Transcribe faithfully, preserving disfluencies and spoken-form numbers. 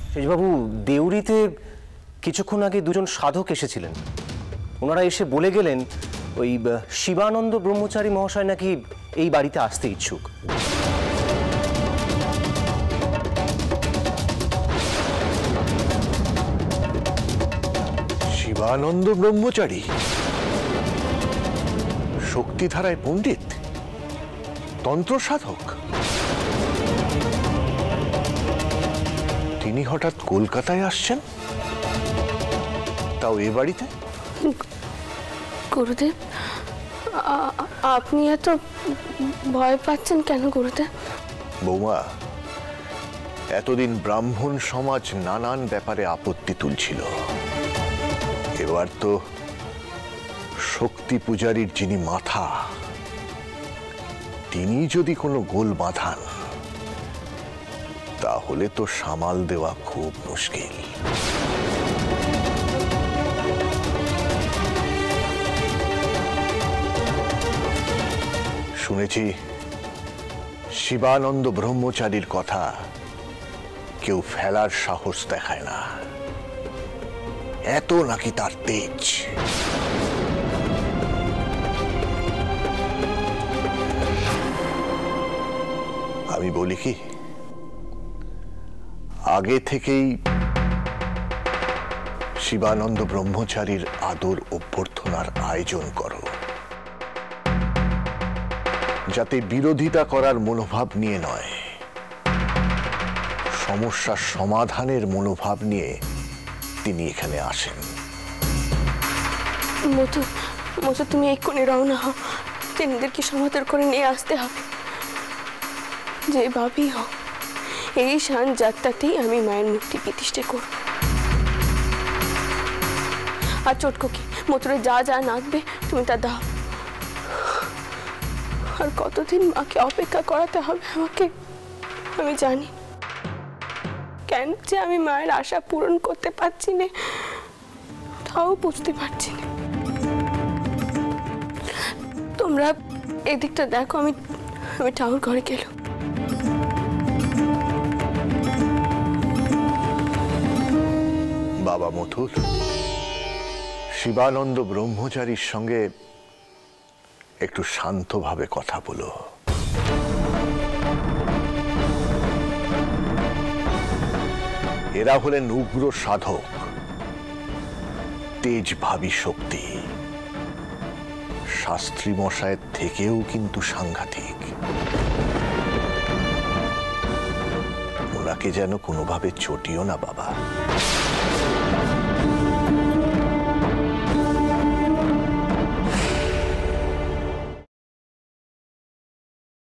বাবু, দেউরিতে কিছুক্ষণ আগে দুজন সাধক এসেছিলেন। ওনারা এসে বলে গেলেন ওই শিবানন্দ ব্রহ্মচারী মহাশয় নাকি এই বাড়িতে আসতে ইচ্ছুক। শিবানন্দ ব্রহ্মচারী শক্তিধারায় পণ্ডিত, তন্ত্র সাধক, তিনি হঠাৎ কলকাতায় আসছেন, তাও এ বাড়িতে? গুরুদেব, আপনি এত ভয় পাচ্ছেন কেন গুরুদেব? বৌমা, এতদিন ব্রাহ্মণ সমাজ নানান ব্যাপারে আপত্তি তুলছিল, এবার তো শক্তি পূজারীর যিনি মাথা, তিনি যদি কোনো গোল বাঁধান, তাহলে তো সামাল দেওয়া খুব মুশকিল। শুনেছি শিবানন্দ ব্রহ্মচারীর কথা কেউ ফেলার সাহস দেখায় না, এত নাকি তার তেজ। আমি বলি কি, আগে থেকেই শিবানন্দ ব্রহ্মচারীর আদর অভ্যর্থনার আয়োজন করো, যাতে বিরোধিতা করার মনোভাব নিয়ে নয়, সমস্যার সমাধানের মনোভাব নিয়ে তিনি এখানে আসেন। মধু, মধু তুমি এক্ষুনি রওনা হও, তিনিদেরকে সমাদর করে নিয়ে আসতে হবে। যেভাবেই হোক এই শান যাত্রাতেই আমি মায়ের মুক্তি প্রতিষ্ঠা করব। আর চটকোকে মথুরে যা যা নাচবে তুমি তা দাও। আর কতদিন মাকে অপেক্ষা করাতে হবে আমাকে আমি জানি। কেন যে আমি মায়ের আশা পূরণ করতে পারছি না তাও বুঝতে পারছি না। তোমরা এদিকটা দেখো, আমি আমি ঠাকুর ঘরে গেলাম। বাবা মথুর, শিবানন্দ ব্রহ্মচারীর সঙ্গে একটু শান্তভাবে কথা বলো। এরা হলেন উগ্র সাধক, তেজভাবী শক্তি, শাস্ত্রী মশায়ের থেকেও কিন্তু সাংঘাতিক। ওনাকে যেন কোনোভাবে চটিও না বাবা।